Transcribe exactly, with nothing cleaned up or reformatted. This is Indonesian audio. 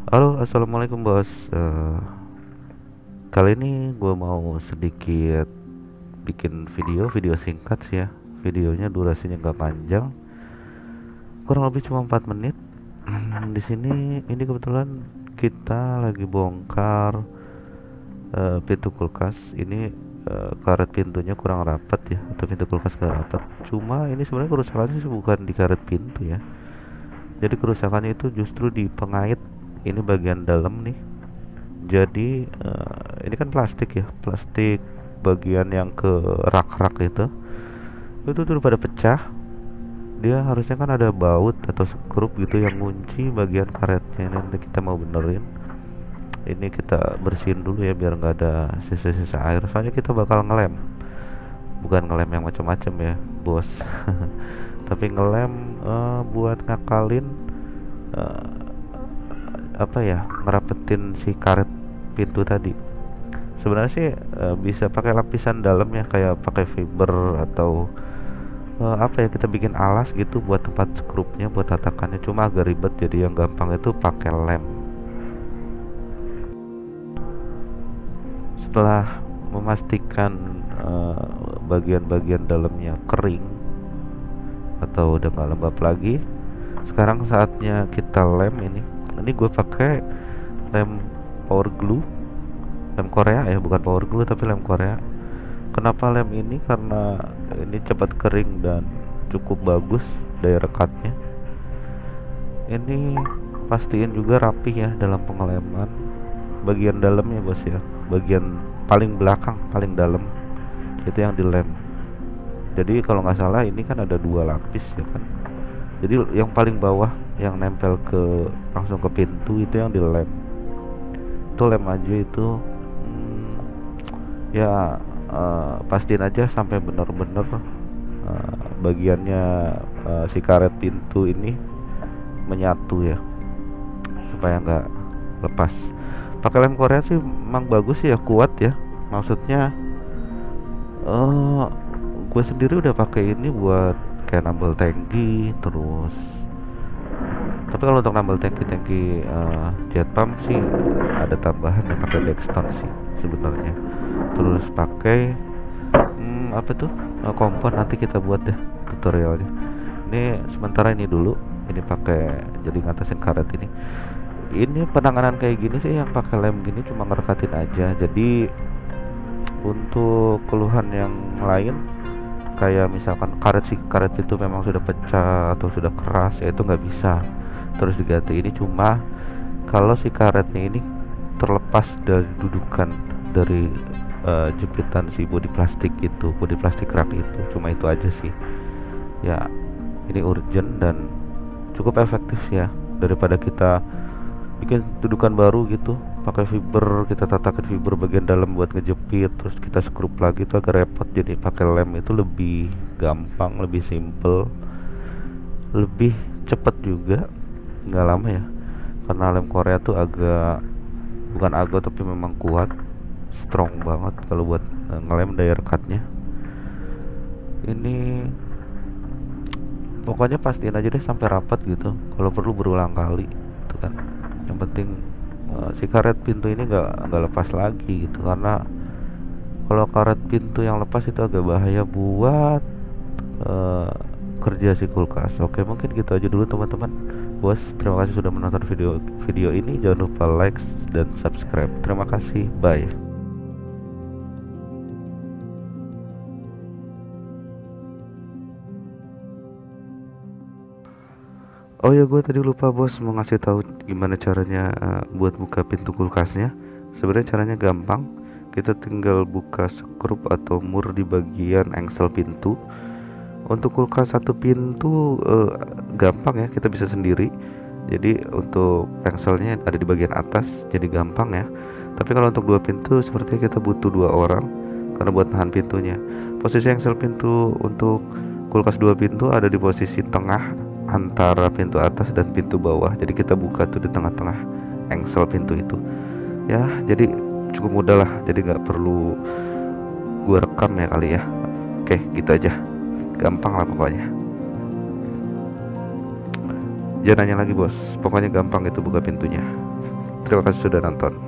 Halo, assalamualaikum bos. Eh, kali ini gue mau sedikit bikin video, video singkat sih ya. Videonya durasinya nggak panjang, kurang lebih cuma empat menit. Hmm, Di sini ini kebetulan kita lagi bongkar eh, pintu kulkas. Ini eh, karet pintunya kurang rapat ya, atau pintu kulkas nggak rapat. Cuma ini sebenarnya kerusakannya sih bukan di karet pintu ya. Jadi kerusakannya itu justru di pengait. Ini bagian dalam nih. Jadi eh, ini kan plastik ya, plastik bagian yang ke rak-rak itu, itu tuh udah pada pecah. Dia harusnya kan ada baut atau skrup gitu yang ngunci bagian karetnya. Ini nanti kita mau benerin. Ini kita bersihin dulu ya biar nggak ada sisa-sisa air. Soalnya kita bakal ngelem, bukan ngelem yang macam-macam ya, bos. Tapi ngelem eh, buat ngakalin eh, apa ya, ngerapetin si karet pintu tadi. Sebenarnya sih eh, bisa pakai lapisan dalam ya, kayak pakai fiber atau eh, apa ya, kita bikin alas gitu buat tempat skrupnya, buat tatakannya. Cuma agak ribet, jadi yang gampang itu pakai lem. Setelah memastikan eh, bagian-bagian dalamnya kering atau udah nggak lembab lagi, sekarang saatnya kita lem ini. Ini gue pakai lem power glue, lem Korea ya, bukan power glue tapi lem Korea. Kenapa lem ini? Karena ini cepat kering dan cukup bagus daya rekatnya. Ini pastiin juga rapi ya dalam pengeleman. Bagian dalamnya bos ya, bagian paling belakang paling dalam itu yang dilem. Jadi kalau nggak salah ini kan ada dua lapis ya kan. Jadi yang paling bawah yang nempel ke langsung ke pintu itu yang dilem. Itu lem aja itu. hmm, ya eh, pastiin aja sampai bener-bener eh, bagiannya eh, si karet pintu ini menyatu ya, supaya nggak lepas. Pakai lem Korea sih memang bagus sih ya, kuat ya. Maksudnya eh gue sendiri udah pakai ini buat kayak nambal tangki terus. Tapi kalau untuk nambal tangki-tangki eh, jet pump sih ada tambahan yang pakai Dexton sih sebenarnya. Terus pakai hmm, apa tuh, Eh, kompon, nanti kita buat deh tutorialnya. Ini sementara ini dulu, ini pakai jadi ngatasin karet ini. Ini penanganan kayak gini sih yang pakai lem gini cuma ngerekatin aja. Jadi untuk keluhan yang lain kayak misalkan karet si karet itu memang sudah pecah atau sudah keras, ya itu nggak bisa terus diganti. Ini cuma kalau si karetnya ini terlepas dari dudukan dari uh, jepitan si bodi plastik itu, bodi plastik rak itu, cuma itu aja sih ya. Ini urgent dan cukup efektif ya, daripada kita bikin dudukan baru gitu pakai fiber, kita tatakan fiber bagian dalam buat ngejepit terus kita skrup lagi, itu agak repot. Jadi pakai lem itu lebih gampang, lebih simple, lebih cepet juga, nggak lama ya. Karena lem Korea tuh agak, bukan agak tapi memang kuat, strong banget kalau buat eh, ngelem daya rekatnya. Ini pokoknya pastiin aja deh sampai rapat gitu, kalau perlu berulang kali itu kan. Yang penting uh, si karet pintu ini nggak nggak lepas lagi gitu, karena kalau karet pintu yang lepas itu agak bahaya buat uh, kerja si kulkas. Oke, mungkin gitu aja dulu teman-teman. Bos, terima kasih sudah menonton video video ini. Jangan lupa like dan subscribe. Terima kasih, bye. Oh ya, gue tadi lupa bos mau ngasih tahu gimana caranya uh, buat buka pintu kulkasnya. Sebenarnya caranya gampang. Kita tinggal buka skrup atau mur di bagian engsel pintu. Untuk kulkas satu pintu uh, gampang ya, kita bisa sendiri. Jadi untuk engselnya ada di bagian atas, jadi gampang ya. Tapi kalau untuk dua pintu sepertinya kita butuh dua orang karena buat nahan pintunya. Posisi engsel pintu untuk kulkas dua pintu ada di posisi tengah antara pintu atas dan pintu bawah. Jadi kita buka tuh di tengah-tengah engsel pintu itu ya. Jadi cukup mudah lah, jadi nggak perlu gua rekam ya kali ya. Oke, gitu aja, gampang lah pokoknya. Jangan nanya lagi bos, pokoknya gampang itu buka pintunya. Terima kasih sudah nonton.